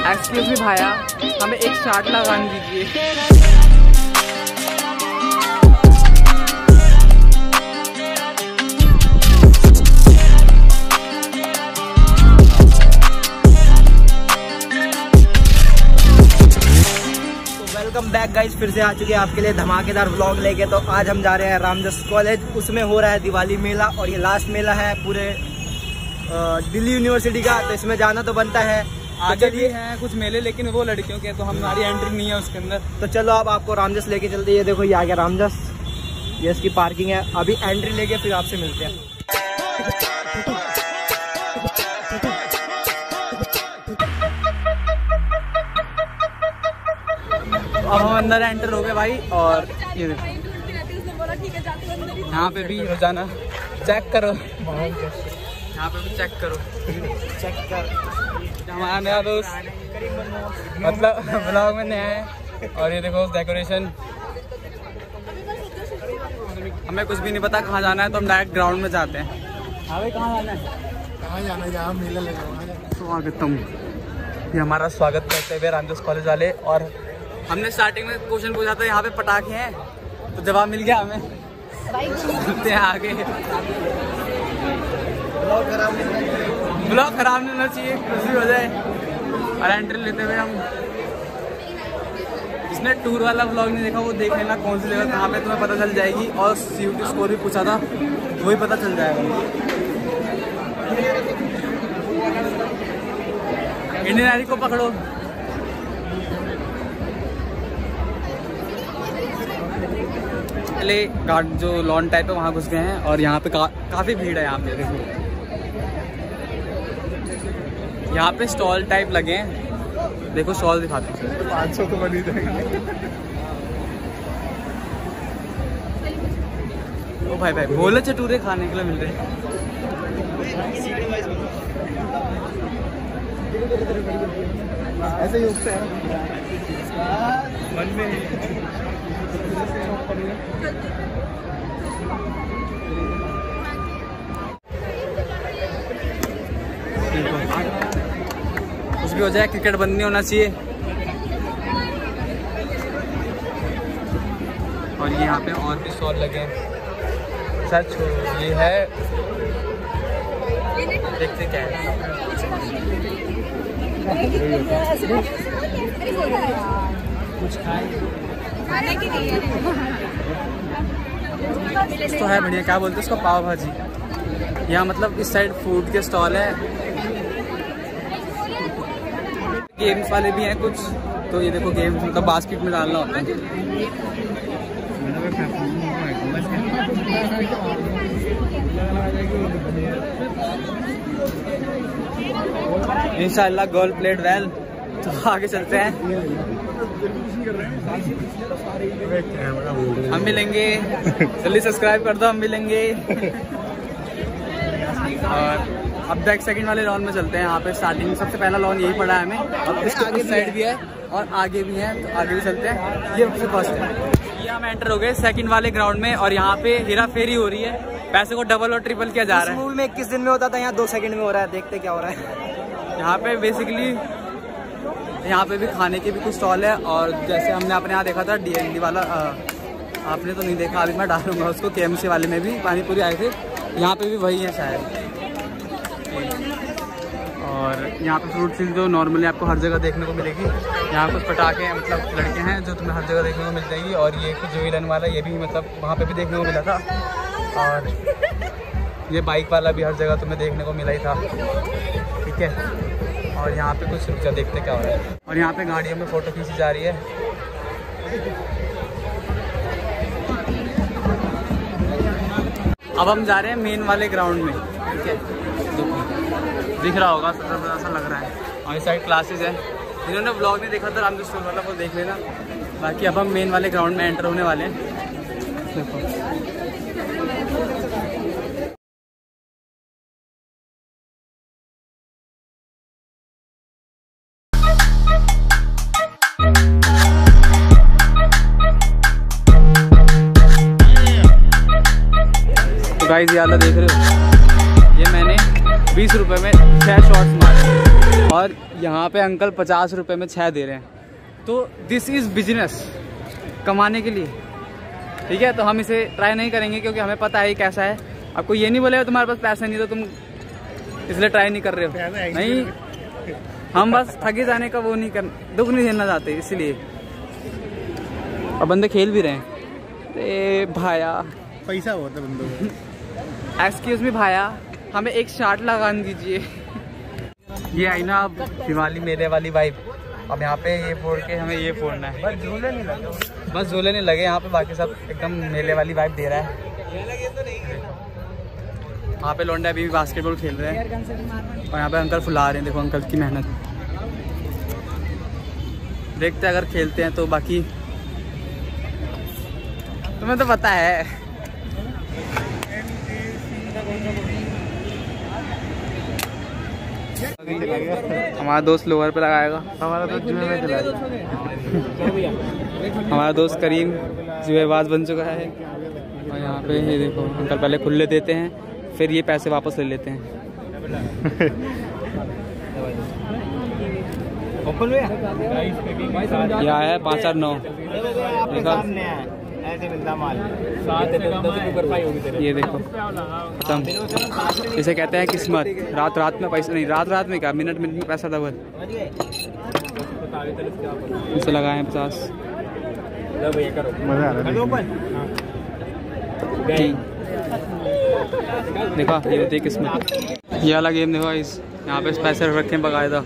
Excuse me भाया, हमें एक चाट लगाने दीजिए। वेलकम बैक गाइस, फिर से आ चुके हैं आपके लिए धमाकेदार व्लॉग लेके। तो आज हम जा रहे हैं रामदास कॉलेज, उसमें हो रहा है दिवाली मेला और ये लास्ट मेला है पूरे दिल्ली यूनिवर्सिटी का, तो इसमें जाना तो बनता है। आगे भी हैं कुछ मेले, लेकिन वो लड़कियों के, तो हमारी एंट्री नहीं है उसके अंदर। तो चलो अब आपको रामदास लेके चलते हैं। ये देखो, ये आ गया रामदास, ये इसकी पार्किंग है। अभी एंट्री लेके फिर आपसे मिलते हैं। अब हम अंदर एंटर हो गए भाई, और ये देखो यहाँ पे भी रोजाना चेक करो, यहाँ पे भी चेक करो, चेक कर। हमारा नया दोस्त मतलब ब्लॉग में नया है। और ये देखो डेकोरेशन, हमें कुछ भी नहीं पता कहाँ जाना है, तो हम डायरेक्ट ग्राउंड में जाते हैं। हाँ भाई, कहाँ जाना है? कहाँ जाना है? जहाँ मेला लगा हुआ है। स्वागतम, ये हमारा स्वागत करते हुए रामदास कॉलेज वाले। और हमने स्टार्टिंग में क्वेश्चन पूछा था यहाँ पे पटाखे हैं, तो जवाब मिल गया हमें। चलते हैं आगे। ब्लॉग खराब नहीं होना चाहिए, कुछ भी हो जाए। और एंट्री लेते हुए हम, जिसने टूर वाला ब्लॉग नहीं देखा वो देख लेना, कौन सी जगह कहाँ पे तुम्हें पता चल जाएगी। और CUT स्कोर भी पूछा था, वही पता चल जाएगा। इंडियन आईडी को पकड़ो। पहले गार्ड जो लॉन टाइप है वहाँ घुस गए हैं, और यहाँ पे काफ़ी भीड़ है। यहाँ पे देखो, यहाँ पे स्टॉल टाइप लगे हैं। देखो स्टॉल दिखाते हैं। 500 तो बनी जाएंगे। ओ भाई भाई, बोले चटूरे खाने के लिए मिल रहे हैं। ऐसे ही उठते हैं मन में। कुछ भी हो जाए, क्रिकेट बंद नहीं होना चाहिए। और ये यहाँ पे और भी स्टॉल लगे हैं। सच ये है, देखते क्या है। कुछ खाए तो है बढ़िया। क्या बोलते हैं उसको, पाव भाजी। यहाँ मतलब इस साइड फूड के स्टॉल है, गेम्स वाले भी हैं कुछ। तो ये देखो गेम्स, मतलब बास्केट में डालना होता है। इंशाल्लाह गोल प्लेड वेल। तो आगे चलते हैं, हम मिलेंगे। जल्दी सब्सक्राइब कर दो, हम मिलेंगे। और अब बैक सेकंड वाले लॉन में चलते हैं। यहाँ पे स्टार्टिंग सबसे पहला लॉन यही पड़ा है हमें। अब इसके आगे साइड भी है और आगे भी है, तो आगे भी चलते हैं। ये सबसे फर्स्ट है। ये हम एंटर हो गए सेकंड वाले ग्राउंड में, और यहाँ पे हेरा फेरी हो रही है। पैसे को डबल और ट्रिपल किया जा रहा है। स्कूल में 21 दिन में होता था, यहाँ 2 सेकंड में हो रहा है। देखते क्या हो रहा है यहाँ पे। बेसिकली यहाँ पे भी खाने के भी कुछ स्टॉल है। और जैसे हमने अपने यहाँ देखा था DND वाला, आपने तो नहीं देखा, अभी मैं डालूंगा उसको। KMC वाले में भी पानी पूरी आए थे, यहाँ पे भी वही है शायद। और यहाँ पे फ्रूट फील जो नॉर्मली आपको हर जगह देखने को मिलेगी। यहाँ कुछ पटाखे हैं, मतलब लड़के हैं जो तुम्हें हर जगह देखने को मिल जाएगी। और ये कुछ जो विलन वाला, ये भी मतलब वहाँ पे भी देखने को मिला था। और ये बाइक वाला भी हर जगह तुम्हें देखने को मिला ही था, ठीक है। और यहाँ पे कुछ रुचा, देखते क्या हो रहा है। और यहाँ पे गाड़ियों में फ़ोटो खींची जा रही है। अब हम जा रहे हैं मेन वाले ग्राउंड में, ठीक है। दिख रहा होगा, सबसे ऐसा लग रहा है। और इस साइड क्लासेस है। जिन्होंने ब्लॉग नहीं देखा था रामदास स्कूल वाला, वो देख लेना। बाकी अब हम मेन वाले ग्राउंड में एंटर होने वाले हैं। देखो तो गाइस, ये वाला देख रहे हो, ये मैंने 20 रुपए में 6 शॉट्स मारे। और यहाँ पे अंकल 50 रुपये में 6 दे रहे हैं। तो दिस इज़ बिजनेस, कमाने के लिए, ठीक है। तो हम इसे ट्राई नहीं करेंगे क्योंकि हमें पता है कैसा है। आपको ये नहीं बोलेगा तुम्हारे पास पैसा नहीं तो तुम इसलिए ट्राई नहीं कर रहे हो, नहीं। हम बस ठगी जाने का वो नहीं कर, दुख नहीं देना चाहते इसलिए। और बंदे खेल भी रहे हैं। अरे भाया, पैसा होता बंदों को। एक्सक्यूज मी भाया, हमें एक शार्ट लगा दीजिए। ये आई ना अब दिवाली मेले वाली वाइब। अब यहाँ पे ये फोड़ के हमें ये फोड़ना है। बस झूले नहीं लगे यहाँ पे, बाकी सब एकदम मेले वाली वाइब दे रहा है। वहाँ पे लौंडे अभी भी बास्केटबॉल खेल रहे हैं और यहाँ पे अंकल फुला रहे हैं। देखो अंकल की मेहनत, देखते हैं अगर खेलते हैं तो। बाकी तुम्हें तो पता है। हमारा दोस्त लोअर पे लगाएगा, हमारा दोस्त जुए में चलाएगा। हमारा दोस्त करीम जुएबाज बन चुका है। और यहाँ पे ये देखो अंकल पहले खुले देते हैं, फिर ये पैसे वापस ले लेते हैं। यह है 549 देखा, ये देखो खत्म। इसे कहते हैं किस्मत। रात रात में पैसा नहीं, रात रात में क्या, मिनट मिनट में पैसा डबल। इसे लगाए 50। देखा, ये होती है किस्मत। ये वाला गेम देखो इस, यहाँ पे पैसे रखे हैं बकायदा।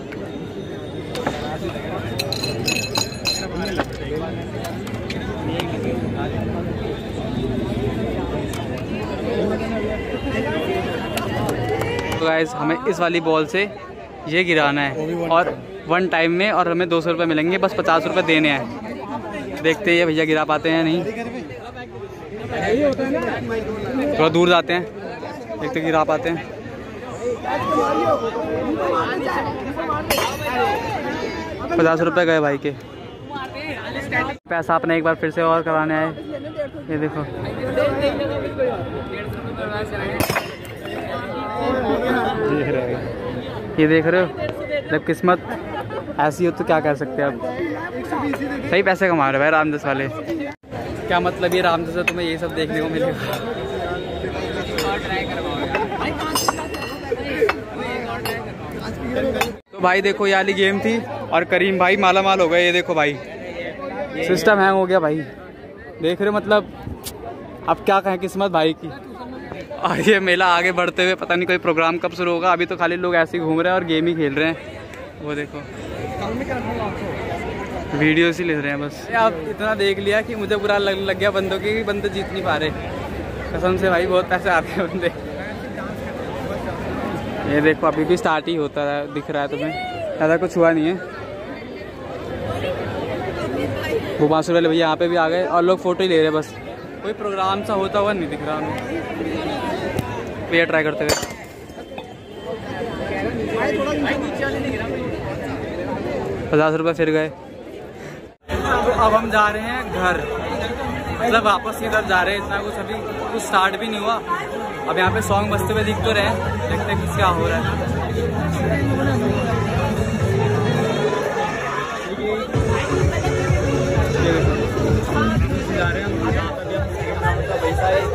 तो गाइस हमें इस वाली बॉल से ये गिराना है और 1 टाइम में, और हमें 200 रुपये मिलेंगे। बस 50 रुपये देने हैं। देखते हैं ये भैया गिरा पाते हैं नहीं। थोड़ा दूर जाते हैं, देखते गिरा पाते हैं। 50 रुपये गए भाई के। पैसा अपने एक बार फिर से और कराने आए। ये देखो ये देख रहे हो, जब किस्मत ऐसी हो तो क्या कर सकते हैं। अब सही पैसे कमा रहे भाई रामदास वाले। क्या मतलब ये रामदास से तुम्हें ये सब देखने को मिलेगा। तो भाई देखो ये वाली गेम थी और करीम भाई माला माल हो गए। ये देखो भाई सिस्टम हैंग हो गया भाई, देख रहे हो। मतलब अब क्या कहें किस्मत भाई की। और ये मेला आगे बढ़ते हुए पता नहीं कोई प्रोग्राम कब शुरू होगा। अभी तो खाली लोग ऐसे ही घूम रहे हैं और गेम ही खेल रहे हैं। वो देखो वीडियोस ही ले रहे हैं बस। अब इतना देख लिया कि मुझे बुरा लग गया बंदों की, बंदे जीत नहीं पा रहे। कसम से भाई बहुत पैसे आते हैं बंदे। ये देखो अभी भी स्टार्ट ही होता है, दिख रहा है तुम्हें, ज़्यादा कुछ हुआ नहीं है। वो 500 वाले भैया यहाँ पे भी आ गए और लोग फोटो ही ले रहे हैं बस। कोई प्रोग्राम सा होता हुआ नहीं दिख रहा हमें। भैया ट्राई करते हुए 50 रुपये फिर गए। तो अब हम जा रहे हैं घर, मतलब वापस की तरफ जा रहे हैं। इतना कुछ अभी कुछ स्टार्ट भी नहीं हुआ। अब यहाँ पे सॉन्ग बजते हुए दिख तो रहे हैं, देखते हैं कुछ क्या हो रहा है। जा रहे हैं पैसा है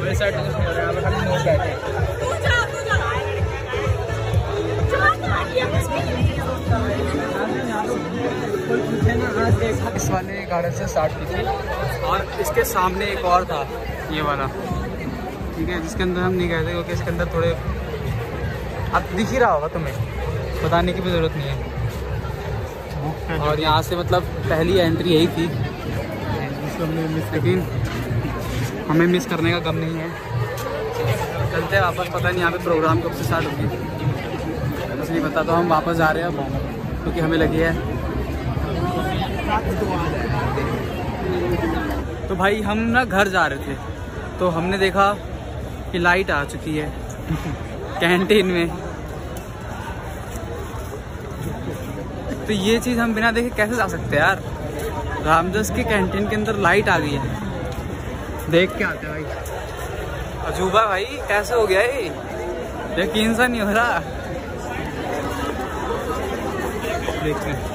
इस वाले गार्डन से स्टार्ट की थी और इसके सामने एक और था ये वाला, ठीक है, जिसके अंदर हम नहीं गए थे क्योंकि इसके अंदर थोड़े, अब दिख ही रहा होगा तुम्हें, बताने की भी ज़रूरत नहीं है। और यहाँ से मतलब पहली एंट्री यही थी, लेकिन हमें मिस करने का गम नहीं है। चलते हैं वापस, पता नहीं यहाँ पे प्रोग्राम कब से स्टार्ट होगी बस नहीं पता। तो हम वापस जा रहे हैं अब क्योंकि हमें लगी है। तो भाई हम ना घर जा रहे थे तो हमने देखा कि लाइट आ चुकी है कैंटीन में। तो ये चीज़ हम बिना देखे कैसे जा सकते हैं यार। रामदास की कैंटीन के अंदर लाइट आ गई है, देख के आते हैं भाई। अजूबा भाई, कैसे हो गया ये, यकीन सा नहीं हो रहा। देखते हैं।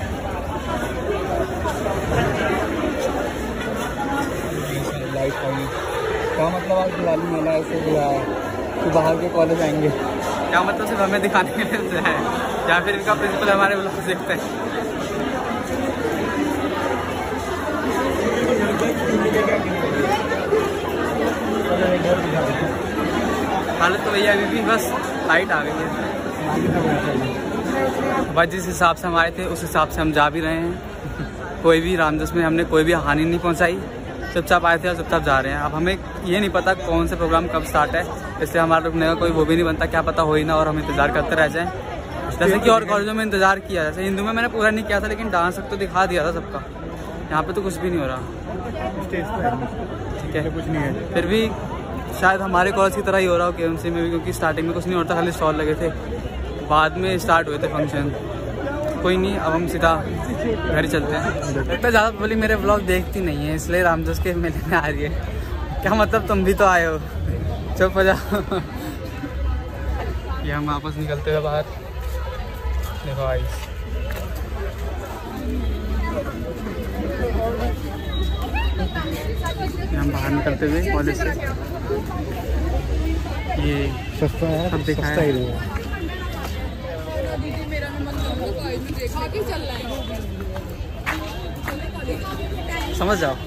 लाइट आई क्या मतलब आज दिवाली मेला ऐसे हुआ है कि बाहर के कॉलेज आएंगे, क्या मतलब सिर्फ हमें दिखाने के लिए है या फिर इनका प्रिंसिपल हमारे ब्लॉग देखते हैं। हालत तो भैया अभी भी बस लाइट आ गई है, बस जिस हिसाब से हम आए थे उस हिसाब से हम जा भी रहे हैं। कोई भी रामदास में हमने कोई भी हानि नहीं पहुंचाई, चुपचाप आए थे और चुपचाप जा रहे हैं। अब हमें ये नहीं पता कौन सा प्रोग्राम कब स्टार्ट है, इसलिए हमारा रुकने का कोई वो भी नहीं बनता, क्या पता हो ही ना और हम इंतजार करते रह जाएं। जैसे कि और कॉलेजों में इंतजार किया, जैसे हिंदू में मैंने पूरा नहीं किया था लेकिन डांस तक तो दिखा दिया था सबका। यहाँ पे तो कुछ भी नहीं हो रहा, ठीक है कुछ नहीं है। फिर भी शायद हमारे कॉलेज की तरह ही हो रहा हो KMC में भी, क्योंकि स्टार्टिंग में कुछ नहीं होता, खाली स्टॉल लगे थे, बाद में स्टार्ट हुए थे फंक्शन। कोई नहीं, अब हम सीधा घर ही चलते हैं। इतना ज़्यादा बोली मेरे व्लॉग देखती नहीं है, इसलिए रामदास के मेले में आ रही है। क्या मतलब तुम भी तो आए हो, चुप हो जाओ। ये हम वापस निकलते हुए बाहर, देखो भाई हम बाहर निकलते हुए कॉलेज से, ये सस्ता है, सब दिखाया है। समझ जाओ।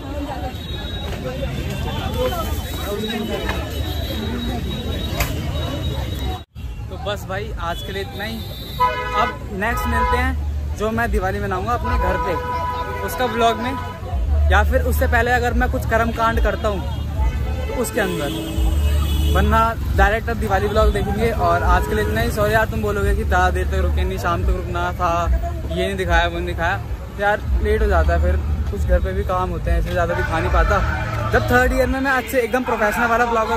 तो बस भाई आज के लिए इतना ही। अब नेक्स्ट मिलते हैं जो मैं दिवाली मनाऊंगा अपने घर पे, उसका ब्लॉग में, या फिर उससे पहले अगर मैं कुछ कर्म कांड करता हूँ तो उसके अंदर, वरना डायरेक्ट अब दिवाली ब्लॉग देखेंगे। और आज के लिए इतना ही। सॉरी यार, तुम बोलोगे कि ज़्यादा देर तक रुके नहीं, शाम तक रुकना था, ये नहीं दिखाया वो नहीं दिखाया, यार लेट हो जाता है, फिर कुछ घर पे भी काम होते हैं, इसलिए ज़्यादा दिखा नहीं पाता। जब थर्ड ईयर में मैं अच्छे एकदम प्रोफेशनल वाला ब्लॉगर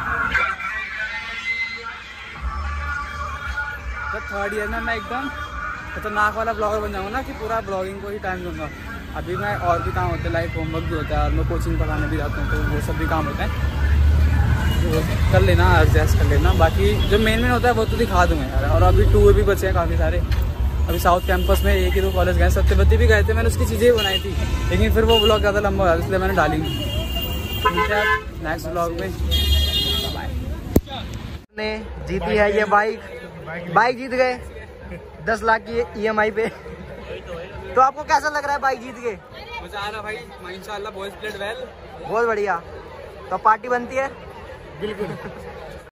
थर्ड ईयर में मैं एकदम खतरनाक वाला ब्लॉगर बन जाऊँगा ना, कि पूरा ब्लॉगिंग को ही टाइम दूंगा। अभी मैं और भी काम होते हैं, लाइक होमवर्क भी होता है और मैं कोचिंग पढ़ाने भी जाता हूँ, तो वो सब भी काम होते हैं, तो कर लेना, एडजस्ट कर लेना। बाकी जो मेन होता है वो तो दिखा दूँगा यार। और अभी टूर भी बचे हैं काफ़ी सारे। अभी साउथ कैंपस में 1 ही 2 कॉलेज गए, सत्यवती भी गए थे, मैंने उसकी चीज़ें बनाई थी, लेकिन फिर वो ब्लॉग ज़्यादा लंबा हो जाता, इसलिए मैंने डाली नहीं। नेक्स्ट ब्लॉग में ने जीती है ये बाइक जीत गए 10 लाख की EMI पे। तो आपको कैसा लग रहा है बाइक जीत के? मजा आ रहा भाई, इंशाल्लाह बॉयज प्लेड वेल, बहुत बढ़िया। तो पार्टी बनती है बिल्कुल।